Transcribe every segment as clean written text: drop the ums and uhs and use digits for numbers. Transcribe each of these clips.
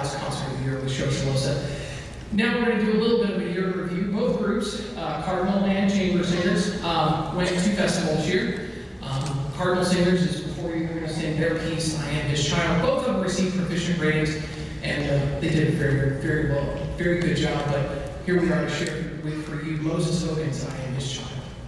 last concert of the year with Shalosa. Now we're going to do a little bit of a year review. Both groups, Cardinal and Chamber Singers, went to festivals this year. Cardinal Singers is before you're going to sing their piece, I Am His Child. Both of them received proficient ratings, and they did a very, very well, very good job. But here we are to share with for you Moses Hogan's I Am His Child.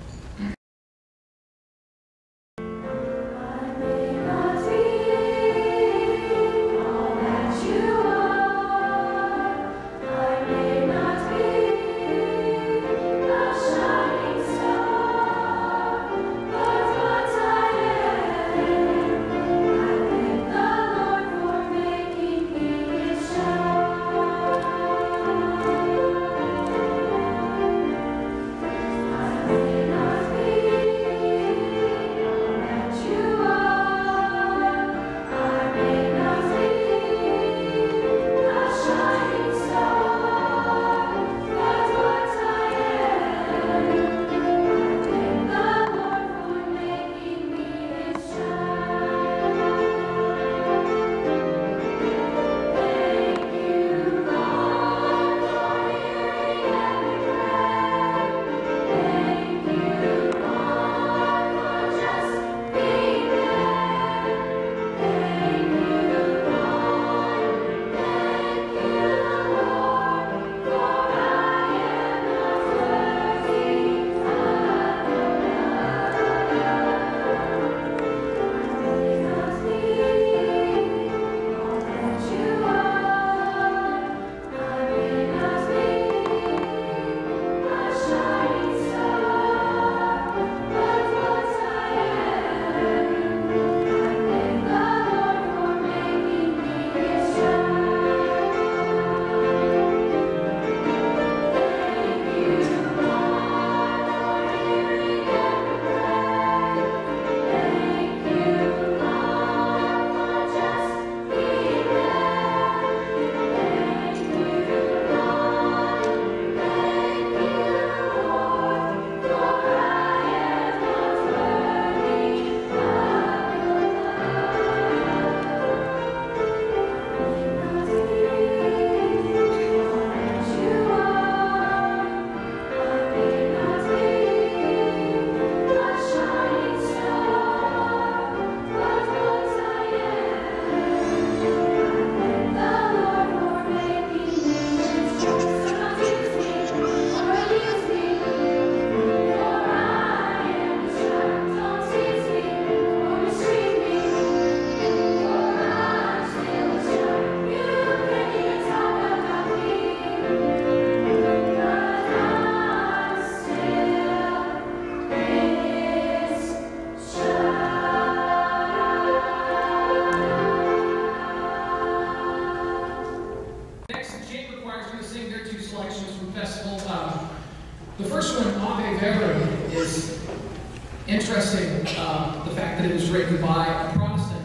The first one, Verum, is interesting, the fact that it was written by a Protestant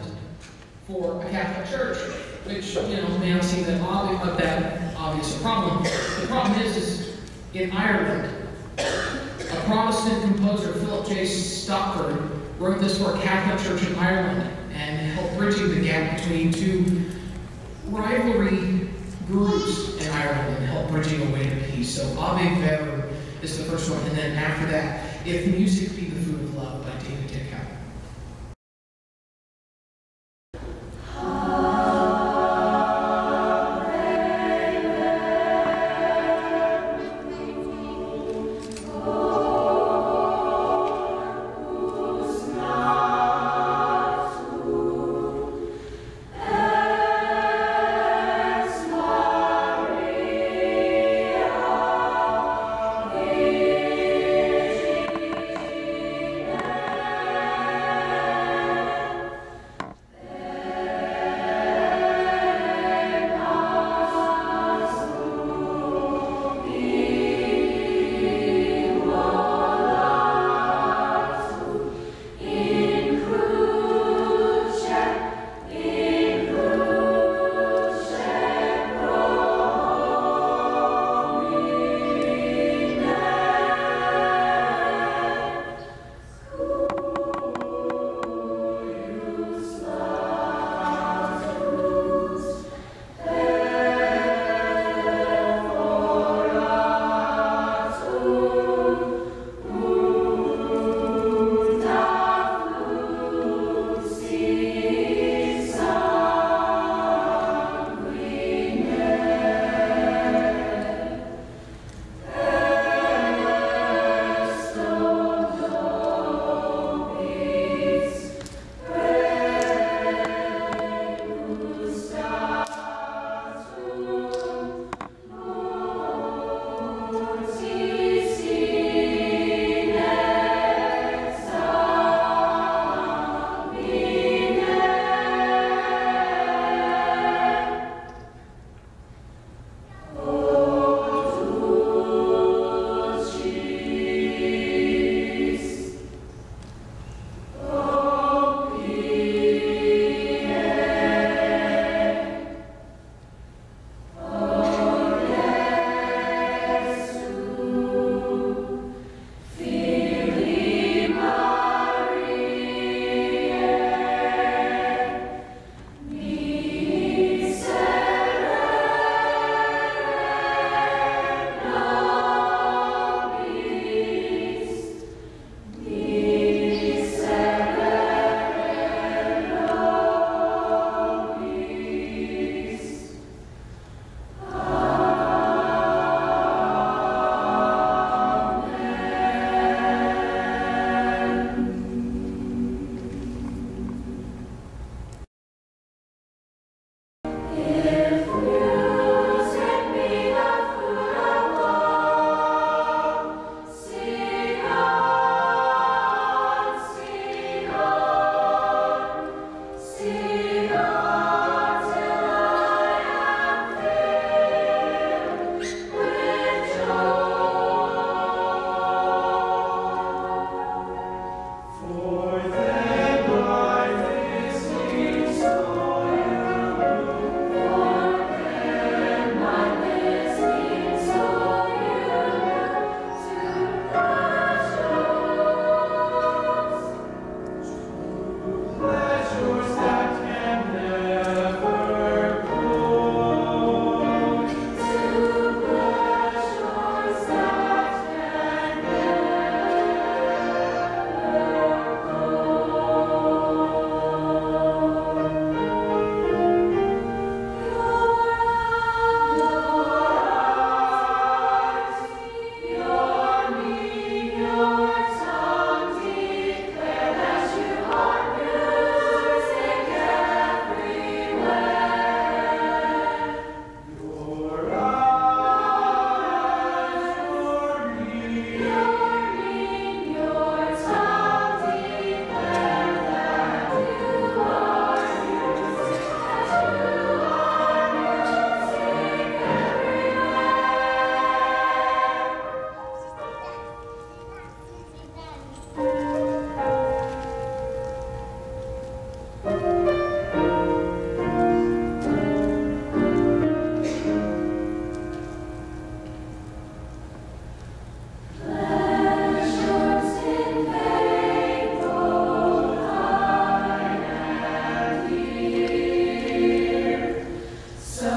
for a Catholic church, which, may not seem that obvious a problem. The problem is in Ireland, a Protestant composer, Philip J. Stopford, wrote this for a Catholic church in Ireland and helped bridging the gap between two rivalry groups in Ireland and helped bridging a way to peace. So Verum is the first one, and then after that, If Music Be the Food of Love by David Dickau. Yeah.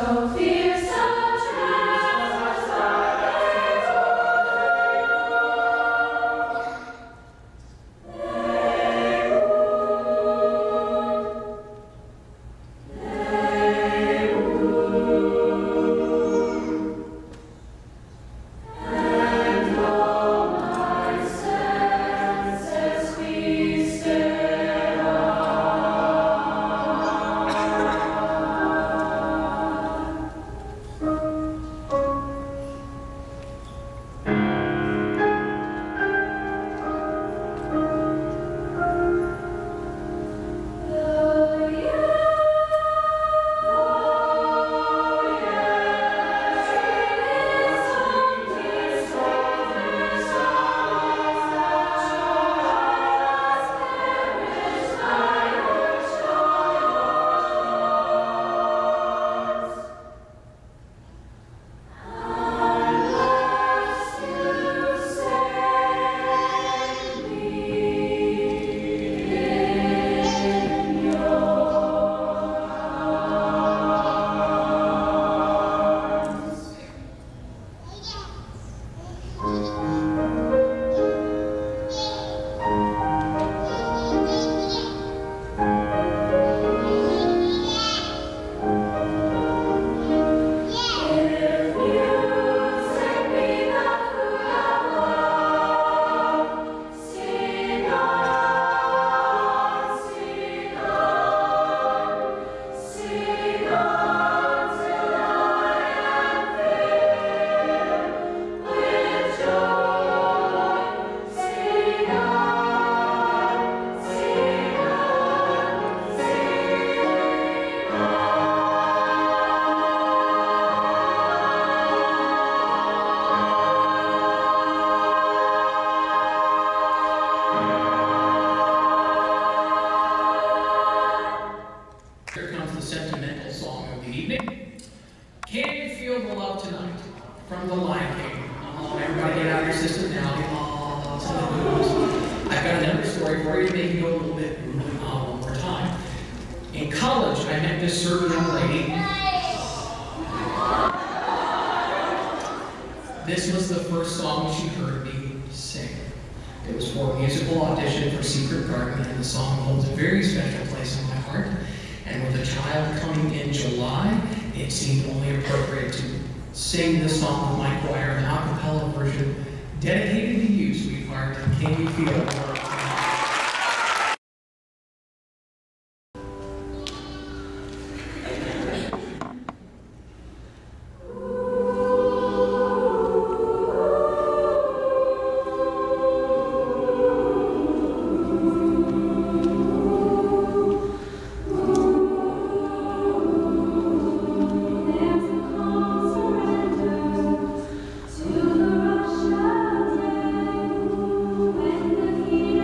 This was the first song she heard me sing. It was for a musical audition for Secret Garden, and the song holds a very special place in my heart. And with a child coming in July, it seemed only appropriate to sing this song with my choir, an a cappella version dedicated to you, sweetheart. Can you feel it? To the Russia day, when the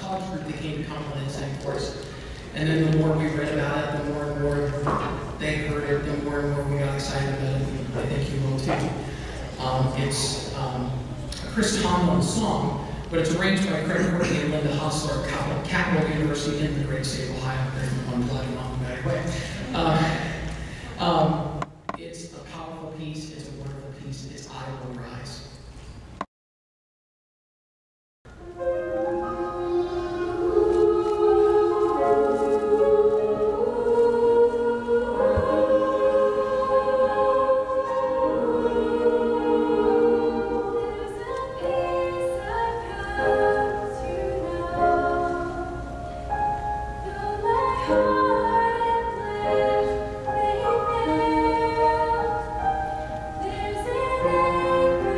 college group that came to Cumberland and sang for us. And then the more we read about it, the more and more they heard it, the more and more we got excited about it. And I think you will too. It's a Chris Tomlin song, but it's arranged by Craig Courtney and Linda Hustler at Capital University in the great state of Ohio. They're one blood and one better way. It's a powerful piece. It's a wonderful piece. It's I Will Rise. There's an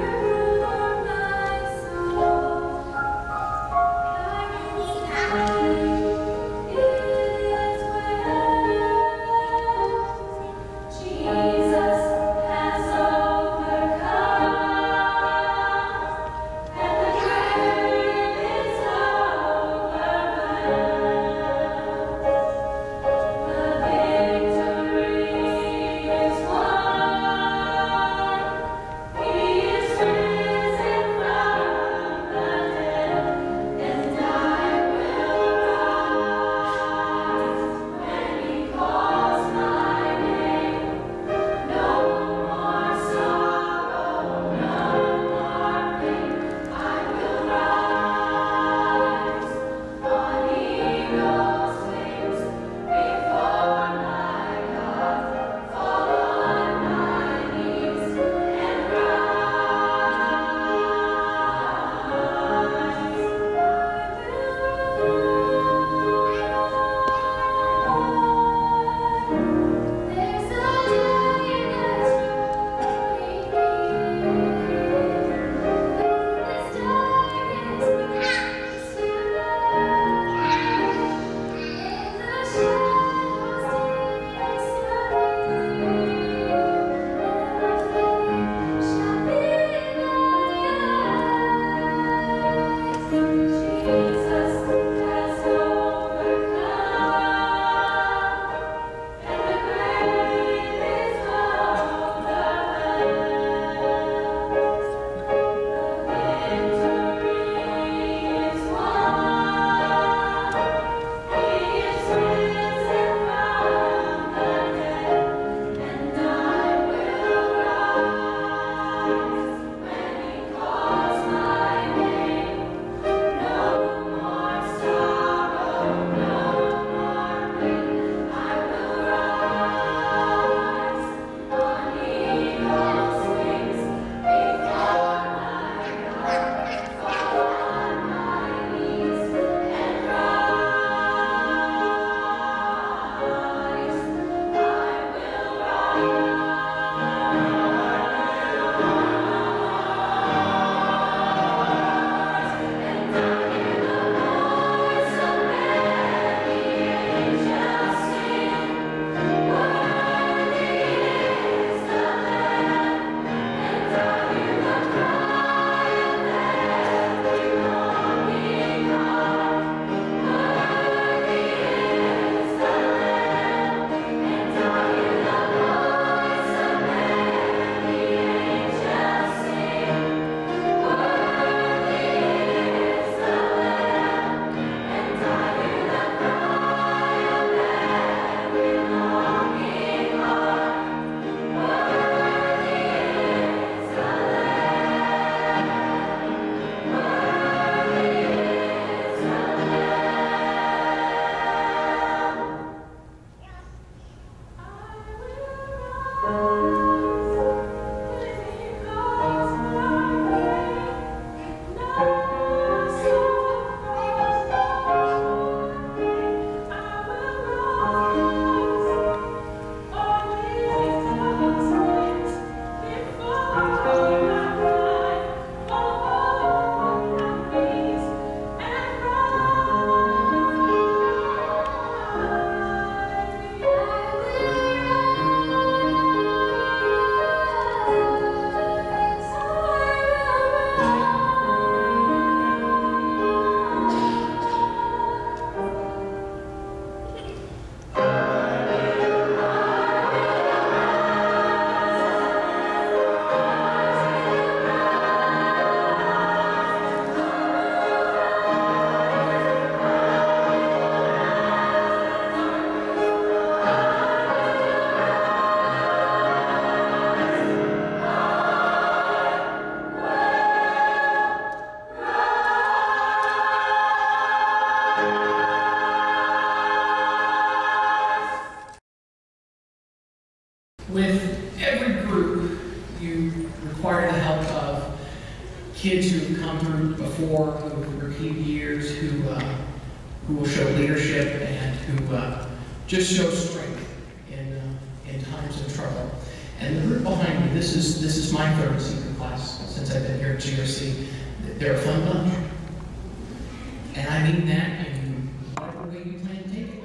kids who have come through before, who repeat years, who will show leadership and who just show strength in times of trouble. And the group behind me, this is my third senior class since I've been here at GRC. They're a fun bunch. And I mean that in whatever way you plan to take it.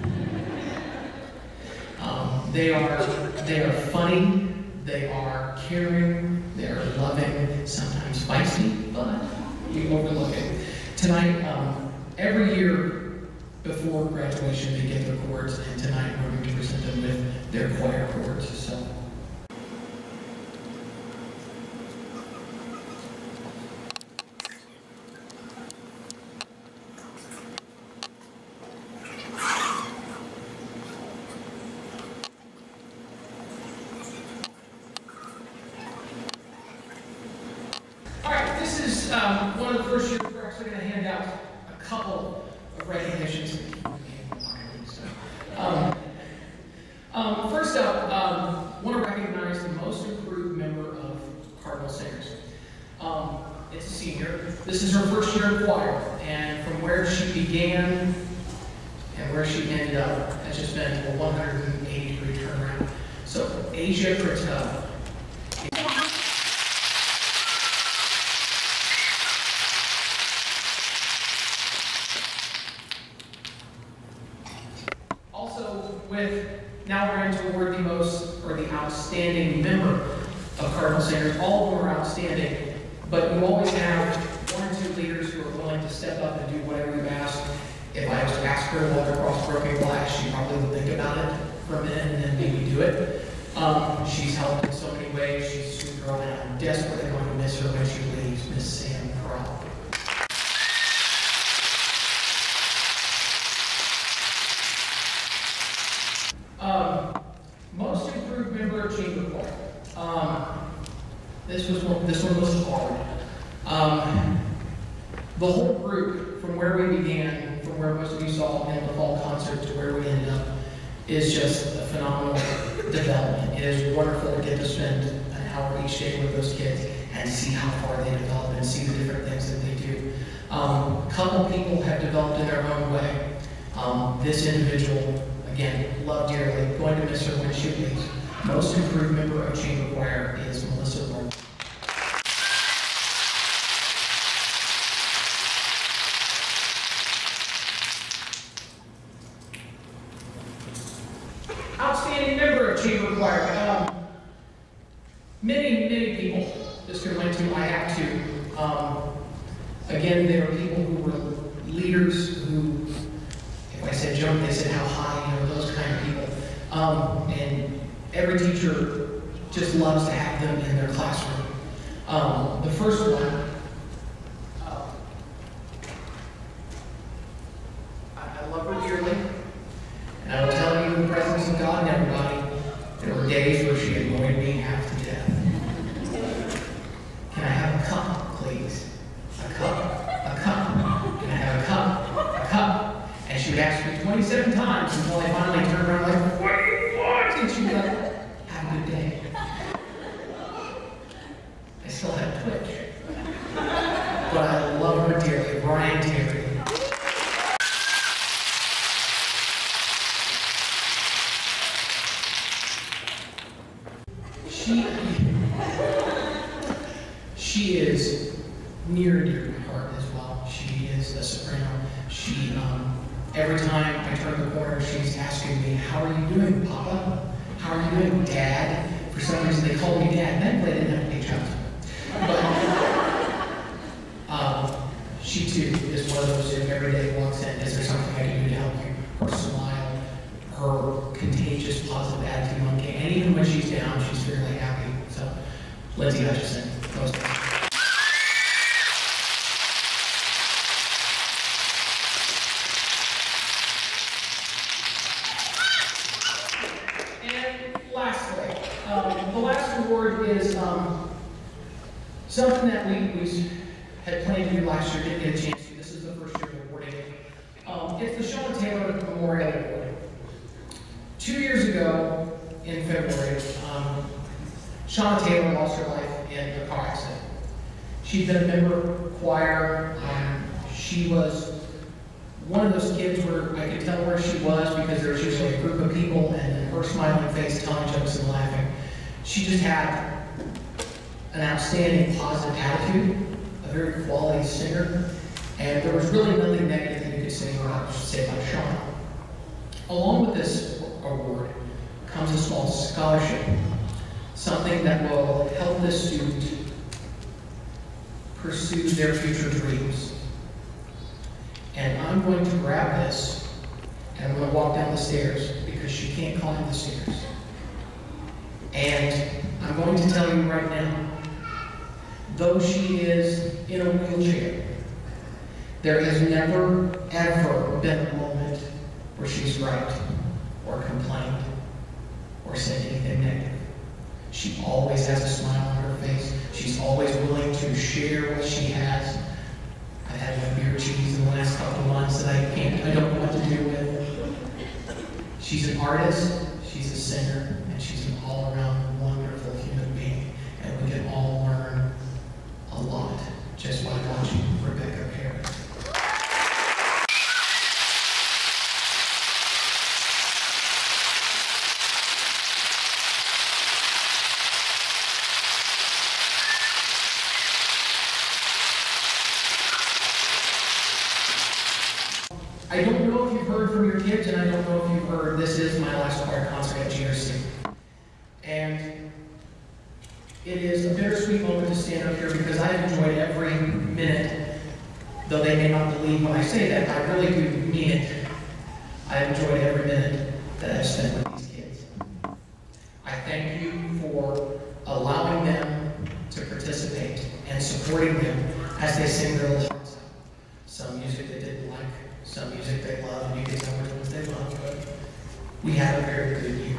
They are funny, they are caring, they are loving, sometimes feisty, but you overlook it. Tonight, every year before graduation, they get their chords, and tonight we're going to present them with their choir chords. So. This is one of the first years we're actually going to hand out a couple of recognitions. First up, I want to recognize the most improved member of Cardinal Singers. It's a senior. This is her first year in choir, and from where she began and where she ended up has just been a 180-degree turnaround. So, Asia Cardinal. Now we're going to award the most, or the outstanding member of Cardinal Singers. All of them are outstanding, but you always have one or two leaders who are willing to step up and do whatever you've asked. If I was to ask her to walk across broken glass, she probably would think about it for a minute and then maybe do it. She's helped in so many ways. She's a sweet girl, and I'm desperately going to miss her when she leaves, Miss Sam Carl. Most improved member of chamber choir. This one was hard. The whole group, from where we began, from where most of you saw in the fall concert to where we ended up, is just a phenomenal development. It is wonderful to get to spend an hour each day with those kids and see how far they develop and see the different things that they do. A couple people have developed in their own way. This individual, again, love dearly, going to miss her when she leaves. Most improved member of chamber choir is Melissa Verum. Outstanding member of chamber choir. Many people this could went to. I have to. Again, there are people who were leaders who, if I said jump, they said how high, those kind of people. And every teacher just loves to have them in their classroom. The first one, I love her dearly, and I will tell you in the presence of God and everybody, there were days where she annoyed me half to death. Can I have a cup, please? A cup, a cup. Can I have a cup, a cup? And she would ask me 27 times until I finally turned around like, what? And she'd be like, have a good day. I still have Twitch. But I love her dearly, Brian Terry. She is near and dear to my heart as well. She is a soprano. She, every time I turn the corner, she's asking me, how are you doing, Papa? How are you doing, Dad? For some reason, they call me Dad. Thankfully, I didn't have to pay child support. But she, too, is one of those who every day walks in, is there something I can do to help you? Her smile, her contagious, positive attitude on game. And even when she's down, she's fairly happy. So, Lindsay Hutchison, most of the last award is something that we had planned to do last year, didn't get a chance to. This is the first year we're awarding it. It's the Shalosa Taylor Memorial Award. 2 years ago, in February, Shalosa Taylor lost her life in a car accident. She's been a member of choir. She was one of those kids where I could tell where she was because there's usually a group of people and her smiling face telling jokes and laughing. She just had an outstanding positive attitude, a very quality singer, and there was really nothing negative that you could say about Shauna. Along with this award comes a small scholarship, something that will help this student pursue their future dreams. And I'm going to grab this, and I'm going to walk down the stairs because she can't climb the stairs. And I'm going to tell you right now, though she is in a wheelchair, there has never, ever been a moment where she's griped or complained or said anything negative. She always has a smile on her face. She's always willing to share what she has. I've had my beer cheese in the last couple of months that I don't know what to do with. She's an artist, she's a singer, and she's an all-around wonderful human being. And we can all learn a lot just by watching Rebecca Perry. I don't know if you've heard from your kids, and I don't know if you've heard, this is my last choir concert at GRC. And it is a bittersweet moment to stand up here because I've enjoyed every minute, though they may not believe when I say that, I really do mean it. I've enjoyed every minute that I've spent with these kids. I thank you for allowing them to participate and supporting them as they sing their little hearts out. Some music they didn't like, some music they love, and you can tell which ones they love, but we had a very good year.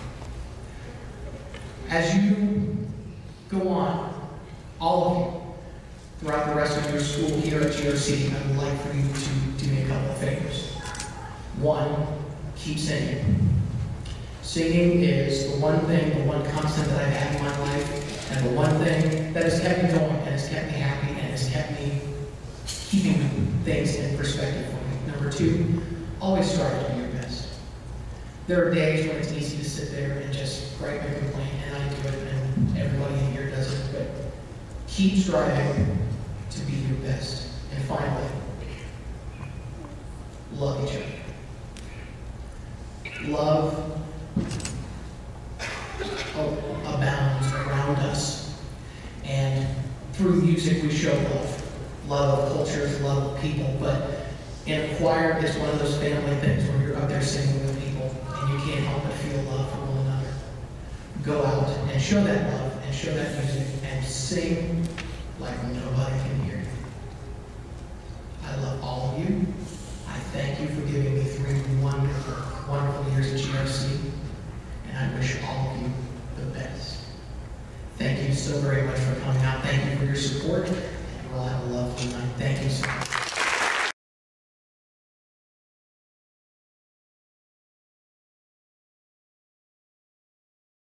As you go on, all of you, throughout the rest of your school here at GRC, I would like for you to do me a couple of favors. One, keep singing. Singing is the one thing, the one constant that I've had in my life, and the one thing that has kept me going, and has kept me happy, and has kept me keeping things in perspective for me. Number two, always strive to be your best. There are days when it's easy to sit there and just gripe and complain, and I do it, and everybody in here does it, but keep striving to be your best. And finally, love each other. Love abounds around us, and through music we show love. Love of cultures, love of people, but in a choir is one of those family things where you're up there singing with people and you can't help but feel love for one another. Go out and show that love and show that music and sing like nobody can hear you. I love all of you. I thank you for giving me 3 wonderful, wonderful years at GRC, and I wish all of you the best. Thank you so very much for coming out. Thank you for your support. We'll have a lovely night. Thank you so much.